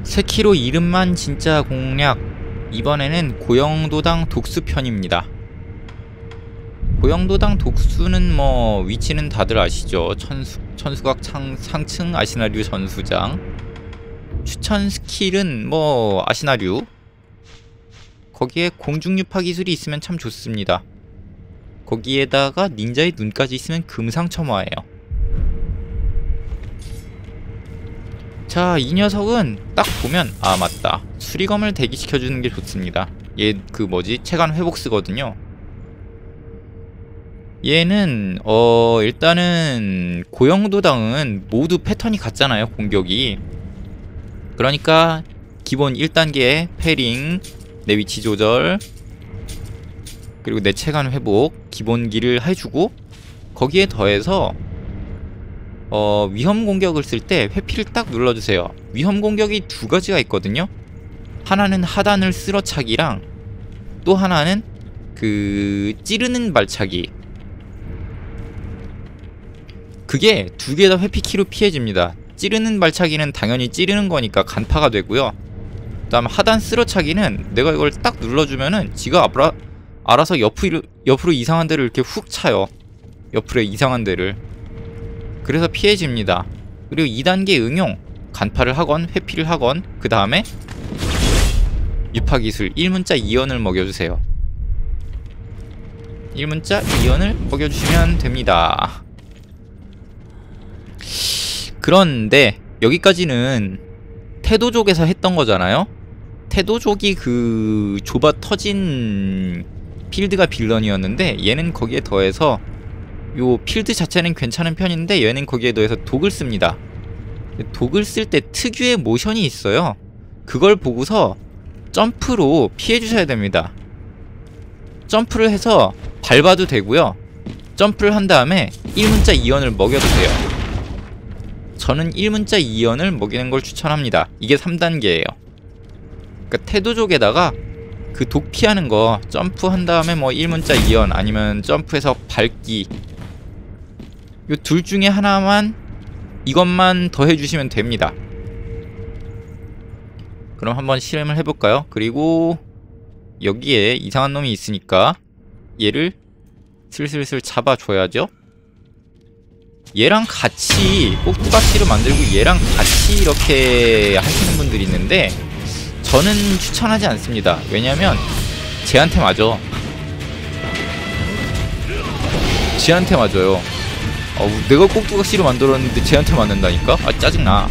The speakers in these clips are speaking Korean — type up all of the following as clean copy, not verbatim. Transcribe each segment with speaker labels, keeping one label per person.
Speaker 1: 세키로 이름만 진짜 공략. 이번에는 고영도당 독수편입니다. 고영도당 독수는 뭐 위치는 다들 아시죠? 천수각 상층 아시나류 전수장. 추천 스킬은 뭐 아시나류. 거기에 공중유파 기술이 있으면 참 좋습니다. 거기에다가 닌자의 눈까지 있으면 금상첨화예요. 자, 이 녀석은 딱 보면 아 맞다, 수리검을 대기시켜주는 게 좋습니다. 얘 그 뭐지, 체간 회복 쓰거든요. 얘는 일단은 고영도당은 모두 패턴이 같잖아요, 공격이. 그러니까 기본 1단계 패링, 내 위치 조절, 그리고 내 체간 회복 기본기를 해주고, 거기에 더해서 위험 공격을 쓸 때 회피를 딱 눌러주세요. 위험 공격이 두 가지가 있거든요. 하나는 하단을 쓸어차기랑 또 하나는 그 찌르는 발차기. 그게 두 개 다 회피키로 피해집니다. 찌르는 발차기는 당연히 찌르는 거니까 간파가 되고요. 그 다음 하단 쓸어차기는 내가 이걸 딱 눌러주면은 지가 알아서 옆으로 이상한 데를 이렇게 훅 차요. 옆으로 이상한 데를. 그래서 피해집니다. 그리고 2단계 응용, 간파를 하건 회피를 하건, 그 다음에 유파기술 1문자 2연을 먹여주세요. 1문자 2연을 먹여주시면 됩니다. 그런데 여기까지는 태도족에서 했던 거잖아요. 태도족이 그 좁아 터진 필드가 빌런이었는데, 얘는 거기에 더해서 요 필드 자체는 괜찮은 편인데 얘는 거기에 더해서 독을 씁니다. 독을 쓸 때 특유의 모션이 있어요. 그걸 보고서 점프로 피해주셔야 됩니다. 점프를 해서 밟아도 되고요, 점프를 한 다음에 1문자 2연을 먹여도 돼요. 저는 1문자 2연을 먹이는 걸 추천합니다. 이게 3단계예요. 그러니까 태도족에다가 그 독 피하는 거 점프 한 다음에 뭐 1문자 2연 아니면 점프해서 밟기, 요 둘 중에 하나만, 이것만 더 해주시면 됩니다. 그럼 한번 실험을 해볼까요? 그리고 여기에 이상한 놈이 있으니까 얘를 슬슬슬 잡아줘야죠. 얘랑 같이 꼭두각시를 만들고 얘랑 같이 이렇게 하시는 분들이 있는데 저는 추천하지 않습니다. 왜냐면 쟤한테 맞아. 쟤한테 맞아요. 내가 꼭두각시로 만들었는데 쟤한테 맞는다니까? 아 짜증나.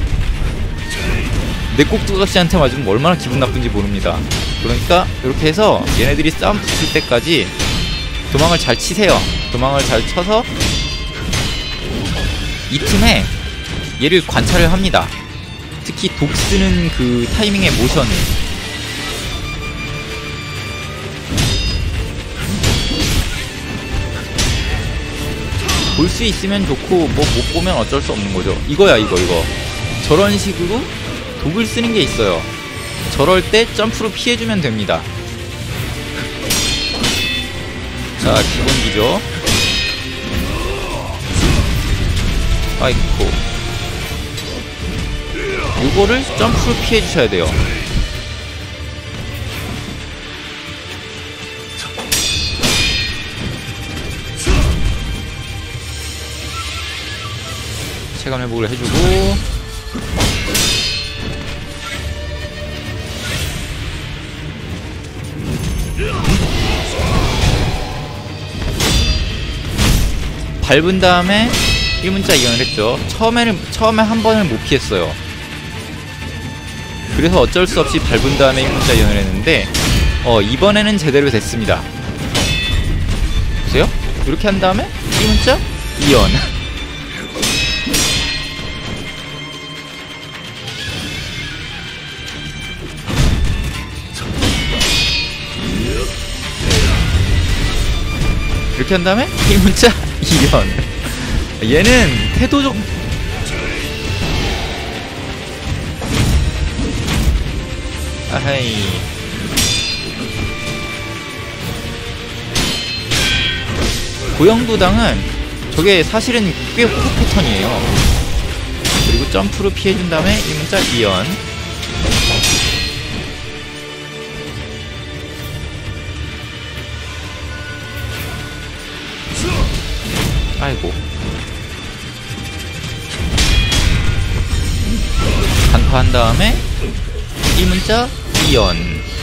Speaker 1: 내 꼭두각시한테 맞으면 얼마나 기분 나쁜지 모릅니다. 그러니까 이렇게 해서 얘네들이 싸움 붙을 때까지 도망을 잘 치세요. 도망을 잘 쳐서 이 틈에 얘를 관찰을 합니다. 특히 독 쓰는 그 타이밍의 모션. 볼 수 있으면 좋고 뭐 못 보면 어쩔 수 없는 거죠. 이거야 이거. 저런 식으로 독을 쓰는 게 있어요. 저럴 때 점프로 피해주면 됩니다. 자, 기본기죠. 아이쿠. 요거를 점프로 피해주셔야 돼요. 체감 회복을 해주고, 밟은 다음에 1문자 2연을 했죠. 처음에 한 번을 못 피했어요. 그래서 어쩔 수 없이 밟은 다음에 1문자 2연을 했는데 이번에는 제대로 됐습니다. 보세요? 이렇게 한 다음에 1문자 2연. 이렇게 한 다음에 1문자 2연. 얘는 태도적 아하이. 고영도당은 저게 사실은 꽤 호구 패턴이에요. 그리고 점프로 피해준 다음에 1문자 2연. 아이고. 간파한 다음에 1문자 2연.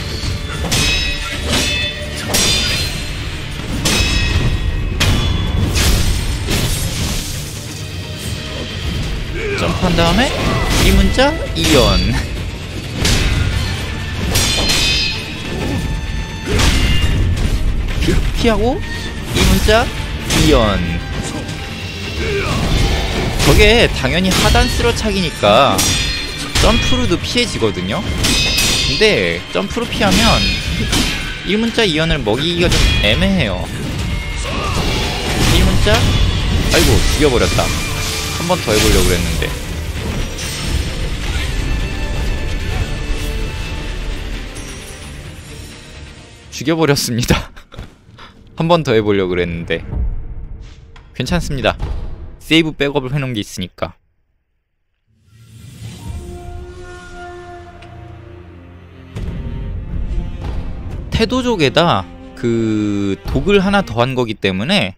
Speaker 1: 점프한 다음에 1문자 2연. 피하고 2문자 2연. 저게 당연히 하단 쓰러차기니까 점프로도 피해지거든요. 근데 점프로 피하면 1문자 2연을 먹이기가 좀 애매해요. 1문자 아이고 죽여버렸다. 한 번 더 해보려고 그랬는데. 죽여버렸습니다. 한 번 더 해보려고 그랬는데. 괜찮습니다. 세이브 백업을 해놓은 게 있으니까. 태도족에다 그 독을 하나 더한 거기 때문에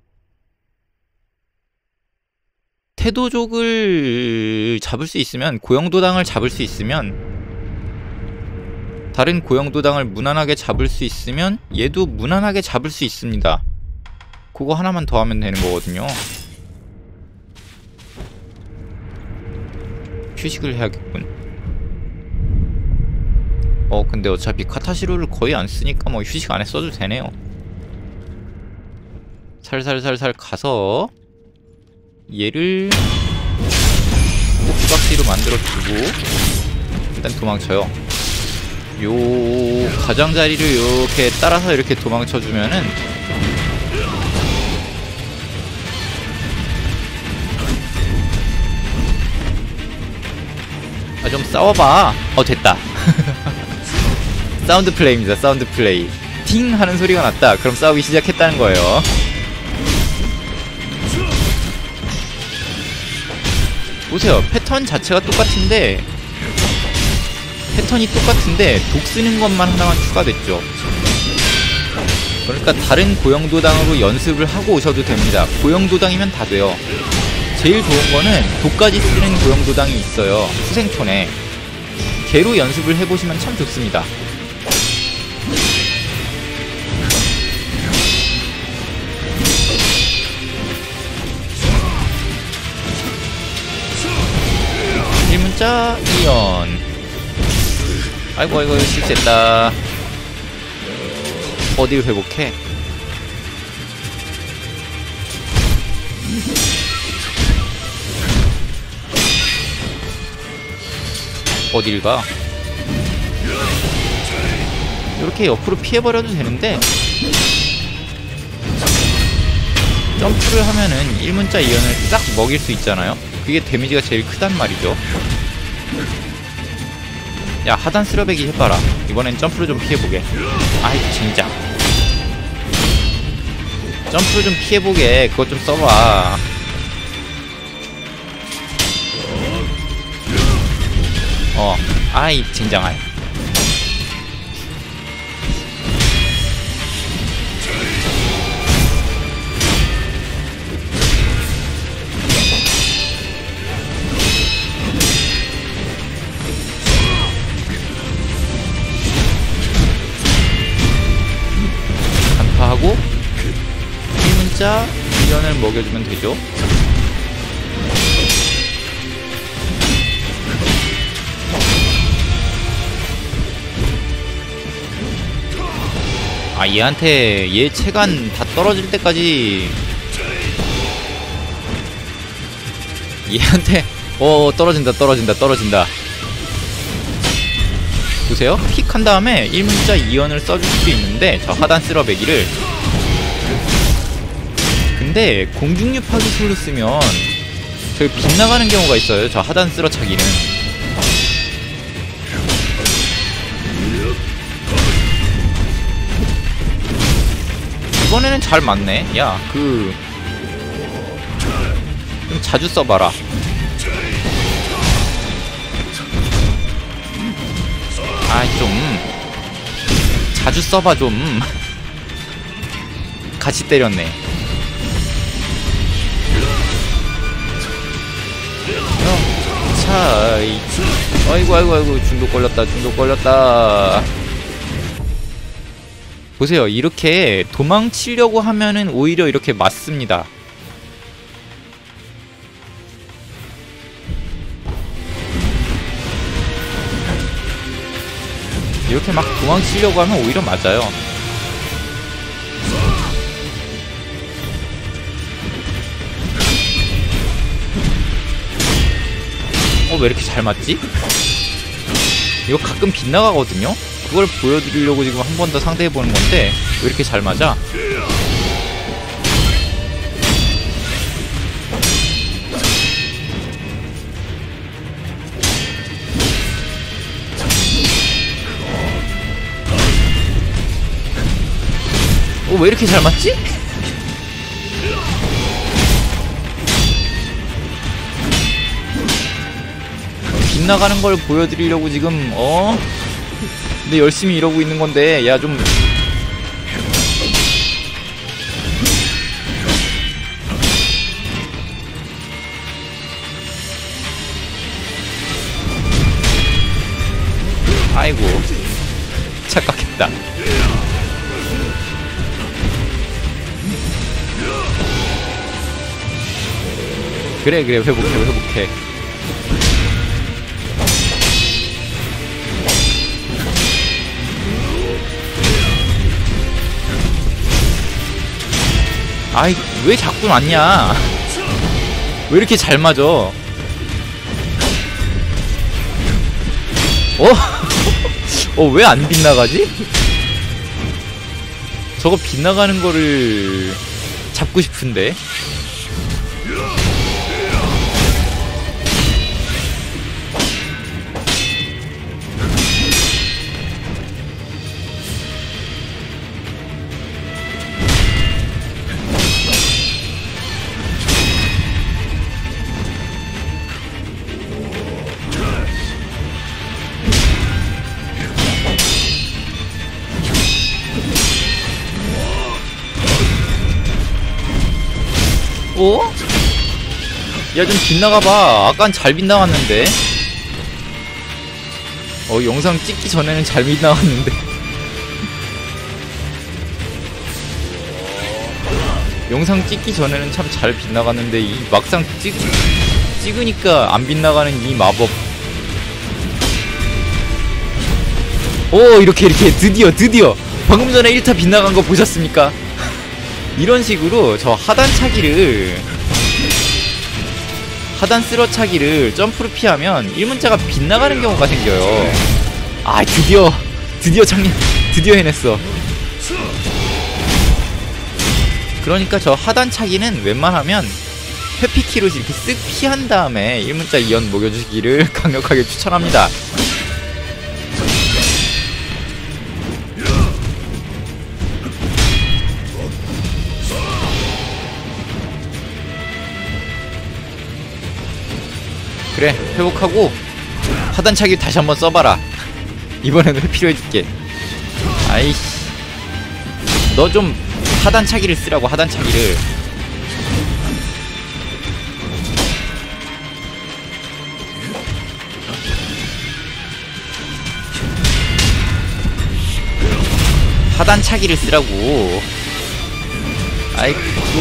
Speaker 1: 태도족을 잡을 수 있으면, 고영도당을 잡을 수 있으면, 다른 고영도당을 무난하게 잡을 수 있으면 얘도 무난하게 잡을 수 있습니다. 그거 하나만 더 하면 되는 거거든요. 휴식을 해야겠군. 근데 어차피 카타시로를 거의 안 쓰니까 뭐 휴식 안 했어도 되네요. 살살살살 가서 얘를 꼭지박지로 만들어주고 일단 도망쳐요. 요 가장자리를 이렇게 따라서 이렇게 도망쳐주면은 좀 싸워봐. 됐다. 사운드 플레이입니다. 사운드 플레이. 팅 하는 소리가 났다. 그럼 싸우기 시작했다는 거예요. 보세요. 패턴 자체가 똑같은데 독 쓰는 것만 하나만 추가됐죠. 그러니까 다른 고영도당으로 연습을 하고 오셔도 됩니다. 고영도당이면 다 돼요. 제일 좋은 거는 독까지 쓰는 고영도당이 있어요. 후생촌에. 걔로 연습을 해보시면 참 좋습니다. 자, 2연. 아이고 실수했다. 어디를 회복해? 어딜 가? 이렇게 옆으로 피해버려도 되는데 점프를 하면은 1문자 2연을 싹 먹일 수 있잖아요. 그게 데미지가 제일 크단 말이죠. 야, 하단 쓰러배기 해봐라. 이번엔 점프를 좀 피해보게. 아이 진짜 점프를 좀 피해보게. 그것 좀 써봐. 아이 젠장아이. 간파하고 1문자 1연을 먹여주면 되죠. 얘한테 얘 체간 다 떨어질 때까지 얘한테 떨어진다. 보세요. 픽 한 다음에 1문자 2연을 써줄 수도 있는데, 저 하단 쓰러배기를. 근데 공중유파 기술로 쓰면 저기 빗나가는 경우가 있어요. 저 하단 쓰러차기는. 이번에는 잘 맞네. 야, 좀 자주 써봐라. 좀 자주 써봐 좀. 같이 때렸네. 차. 아이고 아이고 아이고, 중독 걸렸다, 중독 걸렸다. 보세요, 이렇게 도망치려고 하면은 오히려 이렇게 맞습니다. 이렇게 막 도망치려고 하면 오히려 맞아요. 왜 이렇게 잘 맞지? 이거 가끔 빗나가거든요? 그걸 보여드리려고 지금 한 번 더 상대해보는 건데 왜 이렇게 잘 맞아? 왜 이렇게 잘 맞지? 빗나가는 걸 보여드리려고 지금 근데 열심히 이러고 있는 건데, 야 좀 아이고 착각했다. 그래 회복해. 아이, 왜 자꾸 맞냐? 왜 이렇게 잘 맞아? 왜 안 빗나가지? 저거 빗나가는 거를 잡고 싶은데. 야, 좀 빗나가봐. 아깐 잘 빗나갔는데. 영상 찍기 전에는 잘 빗나갔는데. 영상 찍기 전에는 참 잘 빗나갔는데, 이 막상 찍으니까 안 빗나가는 이 마법. 이렇게 드디어 방금 전에 1타 빗나간 거 보셨습니까? 이런 식으로 저 하단 쓰러차기를 점프로 피하면 1문자가 빗나가는 경우가 생겨요. 드디어 해냈어. 그러니까 저 하단 차기는 웬만하면 회피키로 이렇게 쓱 피한 다음에 1문자 2연 먹여주기를 강력하게 추천합니다. 그래, 회복하고 하단차기 다시 한번 써봐라. 이번에는 회피로 해줄게. 아이씨, 너 좀 하단차기를 쓰라고. 하단차기를. 하단차기를 쓰라고. 아이쿠.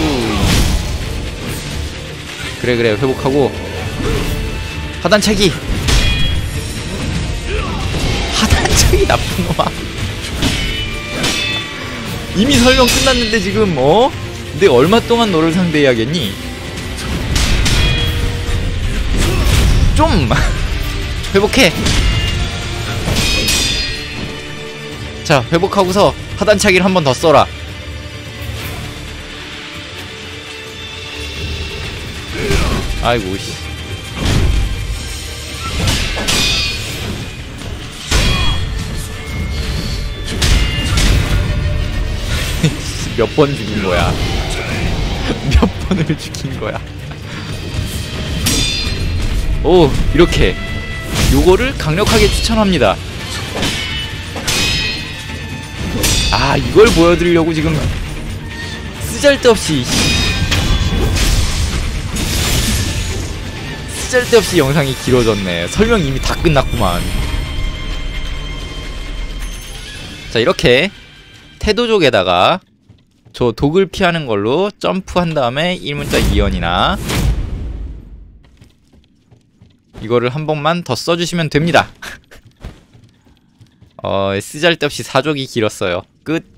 Speaker 1: 그래 회복하고 하단차기 나쁜 놈아. 이미 설명 끝났는데 지금 근데 얼마 동안 너를 상대해야겠니? 좀 회복해. 자, 회복하고서 하단차기를 한 번 더 써라. 아이고 씨. 몇 번 죽인 거야? 몇 번을 죽인 거야? 이렇게 요거를 강력하게 추천합니다. 이걸 보여드리려고 지금 쓰잘데없이 쓸데없이 영상이 길어졌네. 설명 이미 다 끝났구만. 자, 이렇게 태도족에다가 저 독을 피하는 걸로 점프한 다음에 1문자 2연이나 이거를 한 번만 더 써주시면 됩니다. 쓰잘데없이 사족이 길었어요. 끝.